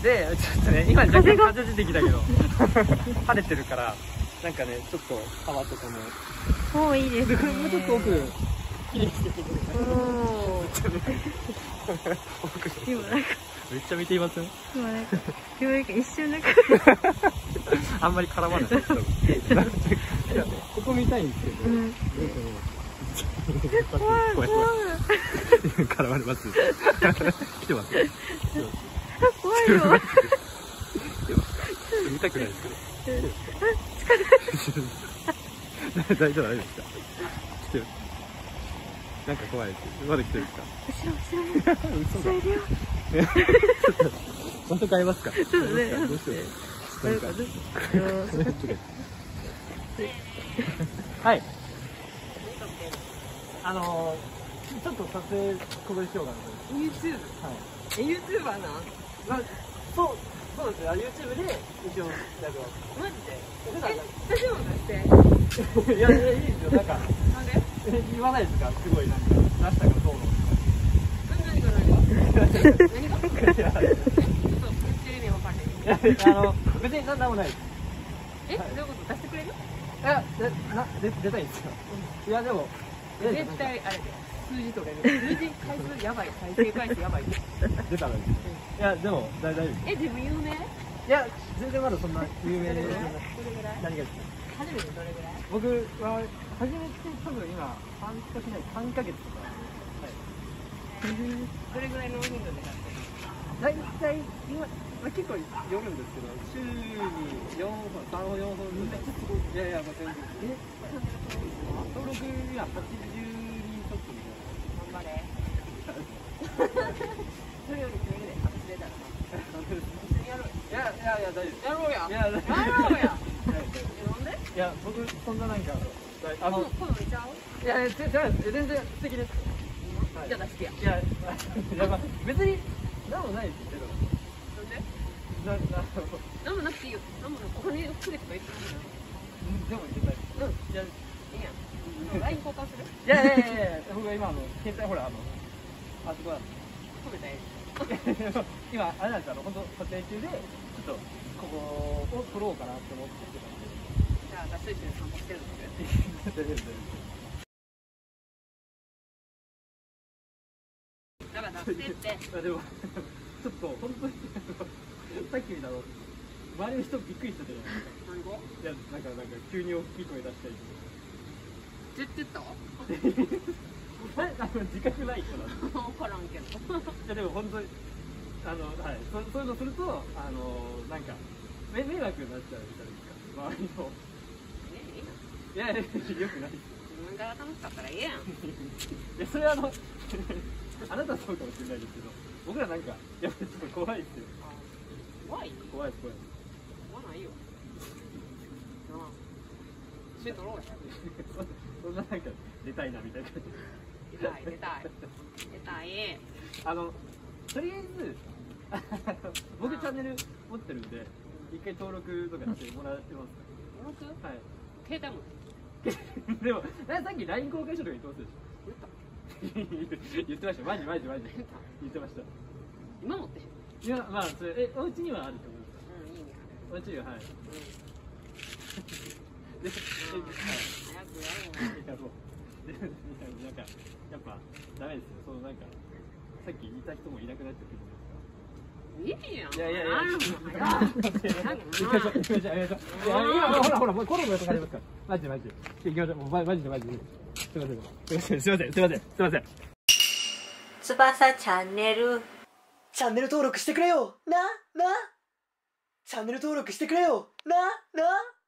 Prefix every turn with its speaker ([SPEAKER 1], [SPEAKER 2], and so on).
[SPEAKER 1] でちょっとね今若干風出てきたけど晴れてるからなんかねちょっと川とかも
[SPEAKER 2] もういいですね。
[SPEAKER 1] もうちょっと奥綺麗にしてきてくれた。
[SPEAKER 2] 今なんか
[SPEAKER 1] めっちゃ見ていますよ。
[SPEAKER 2] 今なんか一瞬なんか
[SPEAKER 1] あんまり絡まない。ここ見たいんですけど。
[SPEAKER 2] 怖い怖い。
[SPEAKER 1] 絡まれます。来てます。
[SPEAKER 2] 怖いよ。
[SPEAKER 1] 見たくないですけど。大丈夫ですか。来てる。なんか怖いです。まだ来てるんですか。
[SPEAKER 2] 後ろいるよ。
[SPEAKER 1] 場所変えますか。
[SPEAKER 2] そうだね。
[SPEAKER 1] どうしよう。なんか。はい。ちょっと撮影ここでしようかなと。
[SPEAKER 3] YouTube。はい。YouTuber な。
[SPEAKER 1] そうですよ。YouTube で一応やってます。
[SPEAKER 3] マジで。私も出して。
[SPEAKER 1] いやいいですよ。なんか。
[SPEAKER 3] なんで？
[SPEAKER 1] 言わないですか。すごいなんか出したからどうの。
[SPEAKER 3] 何が何が？ちょっとテレビわかんない。
[SPEAKER 1] 別になんもないです。
[SPEAKER 3] どういうこと？出してくれる？
[SPEAKER 1] いや出たいんですよ。いやでも
[SPEAKER 3] 絶対あれで数字とか数字回数やばい、再生回数やばい。
[SPEAKER 1] 出たらですね。いやでも大丈夫です。
[SPEAKER 3] 自分有名？
[SPEAKER 1] いや全然まだそんな有名で。
[SPEAKER 3] どれぐらい？
[SPEAKER 1] 何がですか。
[SPEAKER 3] 初めてどれぐらい？
[SPEAKER 1] 僕は初めて多分今半年ない3ヶ月とか。はい。
[SPEAKER 3] どれぐらいの頻度でやってる？
[SPEAKER 1] 大体今結構寄るんですけど週に4本3本4本ぐらい。いやいやもう全然。登録には82ちょっとみたいな。
[SPEAKER 3] 頑張れ。それよりそれで忘れたら一緒にやろうよ。
[SPEAKER 1] いや大丈夫。
[SPEAKER 3] やろうや。
[SPEAKER 1] いや
[SPEAKER 3] やろうや。なんで？
[SPEAKER 1] いや僕そんななんか
[SPEAKER 3] 好みちゃう？
[SPEAKER 1] いや全然素敵です。
[SPEAKER 3] じゃあ出してや。
[SPEAKER 1] いや別に何もないですけど。
[SPEAKER 3] なんで？なんもなくていいよ。なんもここにくれとか言ってない。
[SPEAKER 1] でも言ってない。いや
[SPEAKER 3] いいやん。LINE 交換する？
[SPEAKER 1] いや僕は今携帯ほらあそこだ。
[SPEAKER 3] 止めたらいい。
[SPEAKER 1] 今あれなんです本当撮影中でちょっとここを撮ろうかなって思ってたんで。
[SPEAKER 3] じゃあ私と一緒に散歩してるので。だから出してって。
[SPEAKER 1] でもちょっと本当にさっき見たの周りの人びっくりしてたじゃないですか。
[SPEAKER 3] 何語？
[SPEAKER 1] いやなんか急に大きい声出したりとか。
[SPEAKER 3] 絶対言った？
[SPEAKER 1] 自覚ない人なんで。
[SPEAKER 3] 分からんけど。
[SPEAKER 1] いやでも本当にはいそういうのするとなんか迷惑になっちゃうみたいですか周りの。いやよくないです。
[SPEAKER 3] 自分が楽しかったらいいやん。
[SPEAKER 1] いやそれはあなたはそうかもしれないですけど僕らなんかやっぱりちょっと怖いですよ。
[SPEAKER 3] 怖い？
[SPEAKER 1] 怖いです。
[SPEAKER 3] 怖ないよ。なあ。一緒に撮ろうや。
[SPEAKER 1] そんななんか出たいなみたいな感じ。
[SPEAKER 3] 出たい。
[SPEAKER 1] とりあえず僕チャンネル持ってるんで一回登録とかしてもらってますか？
[SPEAKER 3] 登録？
[SPEAKER 1] はい。
[SPEAKER 3] 携帯も。
[SPEAKER 1] でもさっき LINE 公開しろとか言ってますでしょ。言ってました。マジ言ってました。
[SPEAKER 3] 今持ってへん。
[SPEAKER 1] いやまあそれお家にはあると思うんですか？
[SPEAKER 3] いいね。
[SPEAKER 1] お家にははい。で
[SPEAKER 3] 早くやろう。
[SPEAKER 1] いやそうでなんかやっぱダメですよ。そのなんかさっき言った人もいなくなっちゃってる
[SPEAKER 3] いいやん。
[SPEAKER 1] いや
[SPEAKER 3] あるもん。
[SPEAKER 1] ほらもうコロナとかありますからマジで行きましょう。もうマジですいません
[SPEAKER 2] 翼チャンネル
[SPEAKER 4] 登録してくれよなチャンネル登録してくれよな